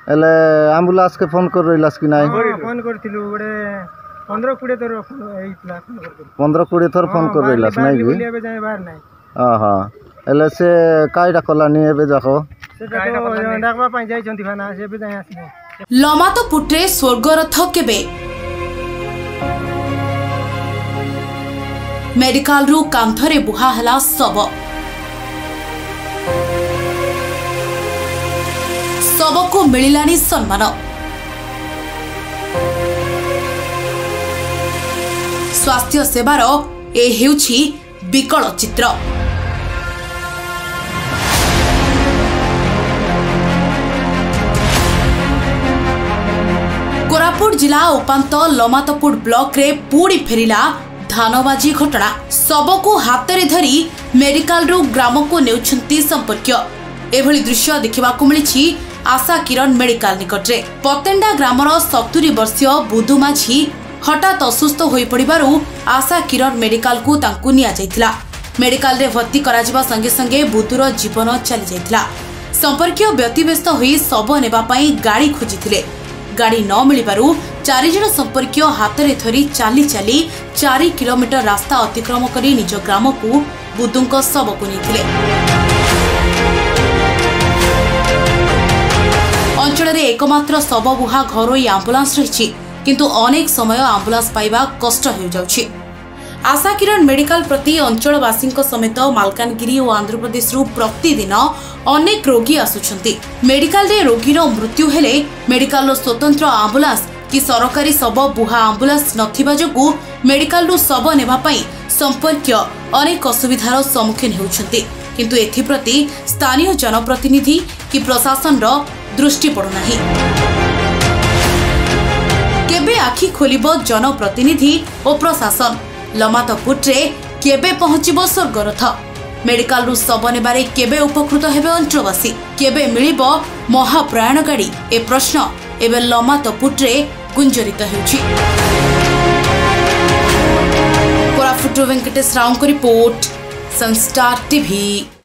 एले एम्बुलेंस के फोन कर रहिलास कि नाही? फोन करथिलु गोटे 15-20 थर एइतला 15-20 थर फोन कर रहिलास नाही कि? बोलिया बे जाय बाहर नाही। हां एले से काईटा कलानी एबे जाखो से डाकबा पई जाय छंती खाना से बे जाय आसी। लमातपुट्रे स्वर्गरथ केबे मेडिकल रु कांथरे बुहा हला शव को मिलिलानी सम्मान। स्वास्थ्य सेवार ए हेउछि विकल चित्र। कोरापुट जिला उपांत लमातपुर ब्लॉक रे पूरी फेरिला धानबाजी घटना। शव को हाथ रे धरी मेडिकल रु ग्राम को नेउछंती संपर्क। एभली दृश्य देखिबाकू मिलिछि आशा किरण मेडिकल निकटरे। पतेंडा ग्रामर 70 वर्षीय बुधु माझी हठात असुस्थ होई पड़िबारु आशा किरण मेडिकल को तांकु निया जायथिला। मेडिकल रे भर्ती कराजिबा संगे संगे बुधुर जीवन चली जायथिला। संपर्कीय व्यतिव्यस्त होई शव नेबा पई गाड़ी खोजिथिले। गाड़ी न मिलिबारु 4 जण संपर्कीय हाथ रे धरी चाली चाली 4 किलोमीटर रास्ता अतिक्रम करी निज ग्राम को बुधुंको शव को नेथिले। अंचल एकमात्र शवबुहा घरोई आंबुलांस रही किंतु अनेक समय आंबुलांस पाइबा कष्ट हो जाउछि। आशा किरण मेडिकल प्रति अंचलवासी समेत मालकानगिरी और आंध्र प्रदेश प्रतिदिन अनेक रोगी आसुछंती। मेडिकल रे रोगीर मृत्यु हेले मेडिकल स्वतंत्र आंबुलांस कि सरकारी शव बुहा आंबुलांस नथिबा जोगु मेडिकल रु शव नेबा पई संपर्क अनेक असुविधार सम्मुखीन होउछंती। किंतु एथिप्रति स्थानीय जनप्रतिनिधि कि प्रशासन रो दृष्टि पड़ुना। केबे आखि खोलिबो जनप्रतिनिधि और प्रशासन? लमातपुट्रे केबे पहुंचिबो स्वर्गरथ? मेडिकल रु शव नेबारे केबे उपकृत हेबे अंचलवासी? केबे मिलिबो महाप्रयाण गाड़ी? ए प्रश्न एबे लमातपुट्रे गुंजरित हेउछि। कोरापुट वेंकटेश राव को रिपोर्ट, सनस्टार टीवी।